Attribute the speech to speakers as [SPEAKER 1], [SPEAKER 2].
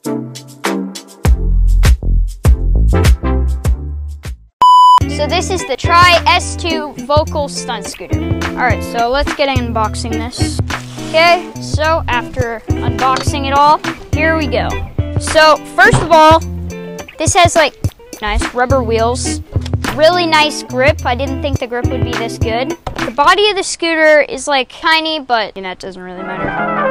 [SPEAKER 1] So this is the Tri S2 Vocal Stunt Scooter. All right, so let's get unboxing this. Okay, so after unboxing it all, here we go. So first of all, this has like nice rubber wheels, really nice grip. I didn't think the grip would be this good. The body of the scooter is like tiny, but that doesn't really matter.